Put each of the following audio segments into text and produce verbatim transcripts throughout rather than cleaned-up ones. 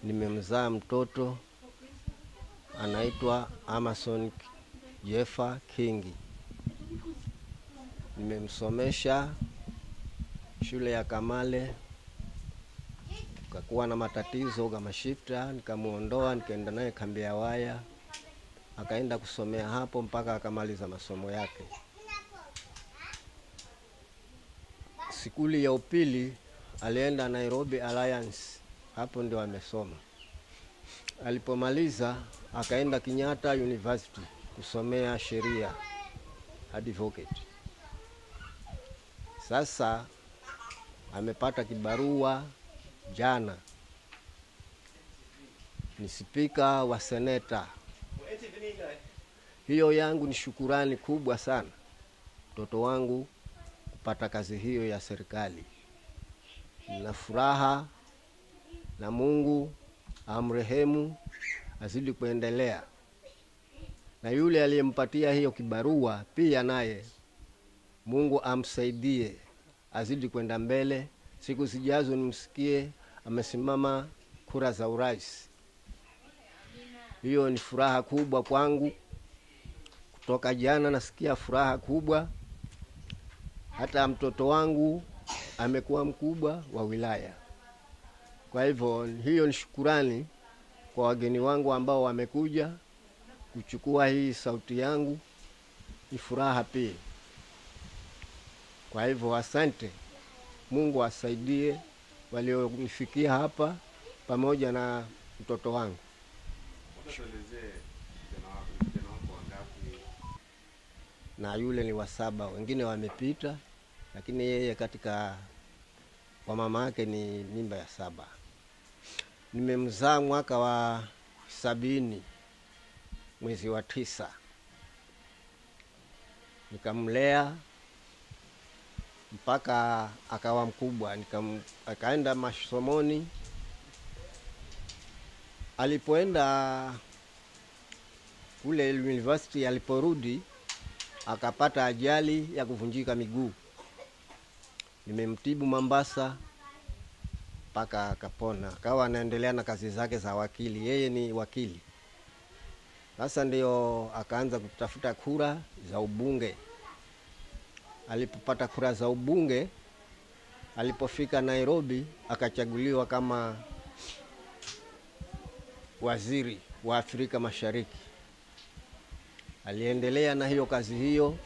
nimemzaa mtoto anaitwa Amason Jeffa Kingi. Nimemsomesha shule ya Kamale, kakuwa na matatizo kama shifta, nikamuondoa nikaenda naye kambi ya waya, akaenda kusomea hapo mpaka akamaliza masomo yake. Sikuli ya upili alienda Nairobi Alliance, hapo ndio amesoma. Alipomaliza akaenda Kenyatta University kusomea sheria, advocate. Sasa amepata kibarua jana, ni spika wa seneta. Hiyo yangu ni shukurani kubwa sana, mtoto wangu kupata kazi hiyo ya serikali. Nina furaha na Mungu amrehemu, azidi kuendelea. Na yule aliyempatia hiyo kibarua pia naye Mungu amsaidie, azidi kwenda mbele. Siku zijazo nimsikie amesimama kura za urais. Hiyo ni furaha kubwa kwangu. Kutoka jana nasikia furaha kubwa. Hata mtoto wangu amekuwa mkubwa wa wilaya. Kwa hivyo hiyo ni shukurani kwa wageni wangu ambao wamekuja kuchukua hii sauti yangu. Ni furaha pia. Kwa hivyo asante. Mungu asaidie walionifikia hapa pamoja na mtoto wangu. Na yule ni wa saba, wengine wamepita, lakini yeye katika kwa mama yake ni mimba ya saba. Nimemzaa mwaka wa sabini mwezi wa tisa. Nikamlea mpaka akawa mkubwa, nikam akaenda masomoni. Alipoenda kule university, aliporudi akapata ajali ya kuvunjika miguu. Nimemtibu Mombasa mpaka akapona, akawa anaendelea na kazi zake za wakili. Yeye ni wakili. Sasa ndio akaanza kutafuta kura za ubunge. Alipopata kura za ubunge, alipofika Nairobi akachaguliwa kama waziri wa Afrika Mashariki. Aliendelea na hiyo kazi hiyo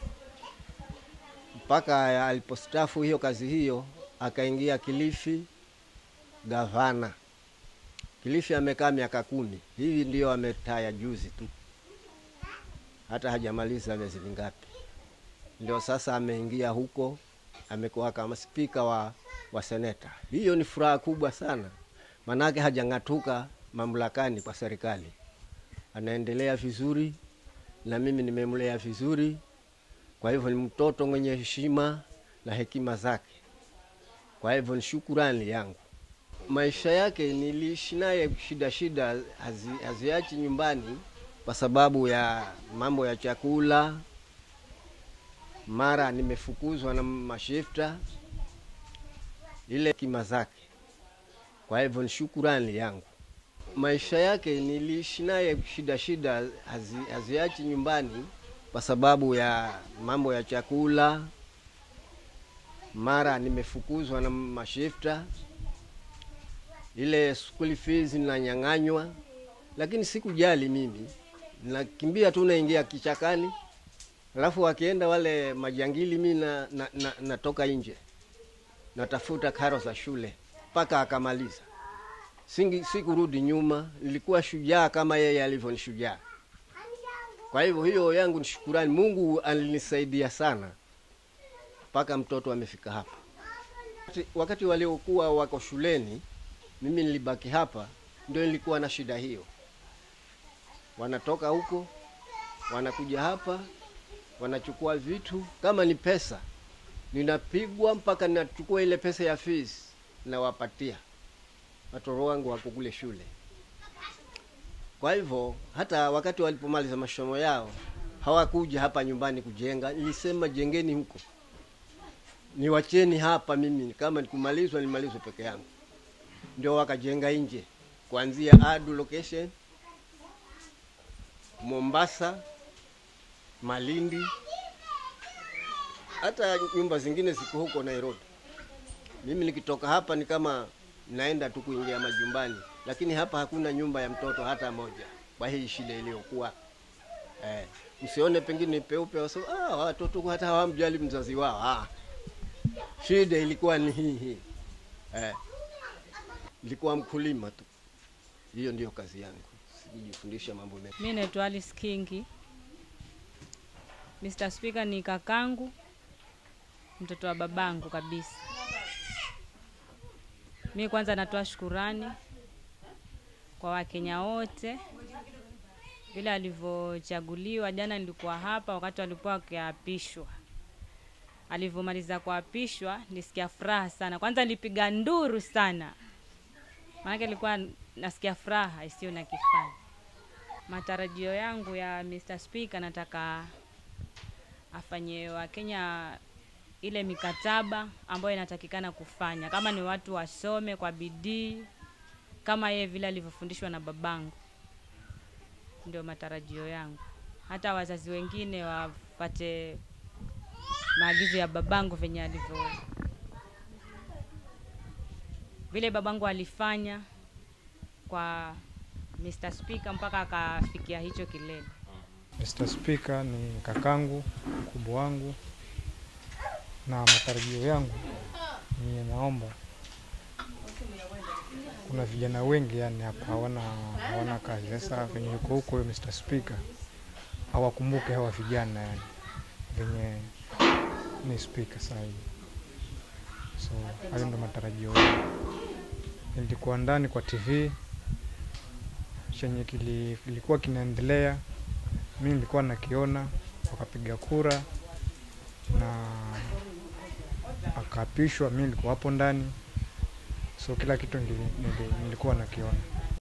mpaka alipostaafu hiyo kazi hiyo akaingia Kilifi gavana. Kilifi amekaa miaka kumi. Hivi ndio ametaya juzi tu, hata hajamaliza miezi mingapi. Ndio sasa ameingia huko, amekuwa kama spika wa wa seneta. Hiyo ni furaha kubwa sana, manake hajangatuka mamlakani kwa serikali. Anaendelea vizuri na mimi nimemlea vizuri. Kwa hivyo ni mtoto mwenye heshima na hekima zake. Kwa hivyo ni shukurani yangu. Maisha yake niliishi naye shida shida, hazi, haziachi nyumbani kwa sababu ya mambo ya chakula. Mara nimefukuzwa na mashifta, ile kima zake. Kwa hivyo ni shukurani yangu. Maisha yake niliishi naye shida shida, hazi, haziachi nyumbani kwa sababu ya mambo ya chakula. Mara nimefukuzwa na mashifta, ile school fees ninanyang'anywa, lakini sikujali mimi. Nakimbia tu naingia kichakani, alafu wakienda wale majangili mimi na, na, na natoka nje. Natafuta karo za shule mpaka akamaliza. Singi sikurudi nyuma, nilikuwa shujaa kama yeye alivyo ni shujaa. Kwa hivyo hiyo yangu ni shukurani. Mungu alinisaidia sana mpaka mtoto amefika hapa. Wakati waliokuwa wako shuleni, mimi nilibaki hapa, ndio nilikuwa na shida hiyo. Wanatoka huko, wanakuja hapa, wanachukua vitu. Kama ni pesa, ninapigwa mpaka ninachukua ile pesa ya fees na wapatia watoto wangu wako kule shule. Kwa hivyo hata wakati walipomaliza masomo yao hawakuja hapa nyumbani kujenga. Nilisema jengeni huko, niwacheni hapa mimi, kama nikumalizwa nimalizwe peke yangu. Ndio wakajenga nje. kuanzia Adu location, Mombasa, Malindi, hata nyumba zingine ziko huko Nairobi. Mimi nikitoka hapa ni kama naenda tu kuingia majumbani, lakini hapa hakuna nyumba ya mtoto hata moja. Kwa hii shida iliyokuwa eh, msione pengine peupe wasema ah, watoto hata hawamjali mzazi wao. Ah, shida ilikuwa ni hii hii eh, ilikuwa mkulima tu. Hiyo ndio kazi yangu, sijifundisha mambo mengi. Mimi naitwa Alice Kingi. mister Speaker ni kakangu, mtoto wa babangu kabisa. Mimi kwanza natoa shukurani kwa Wakenya wote vile alivyochaguliwa. Jana nilikuwa hapa wakati alipokuwa akiapishwa. Alivyomaliza kuapishwa nisikia furaha sana. Kwanza nilipiga nduru sana, maana nilikuwa nasikia furaha isiyo na kifani. Matarajio yangu ya mister Speaker, nataka afanye Wakenya ile mikataba ambayo inatakikana kufanya. Kama ni watu wasome kwa bidii kama yeye vile alivyofundishwa na babangu. Ndio matarajio yangu. Hata wazazi wengine wapate maagizo ya babangu venye alivyo. Vile babangu alifanya kwa mister Speaker mpaka akafikia hicho kilele. mister Speaker ni kakangu, mkubwa wangu, na matarajio yangu ni naomba, kuna vijana wengi yani hapa hawana hawana kazi. Sasa venye yuko huko mister Speaker hawakumbuke hawa vijana yani venye ni speaker sasa hivi. So hayo ndo matarajio yangu. Nilikuwa ndani kwa T V chenye kilikuwa kinaendelea, mimi nilikuwa nakiona, wakapiga kura na akaapishwa, mimi nilikuwa hapo ndani. So kila kitu nilikuwa nakiona.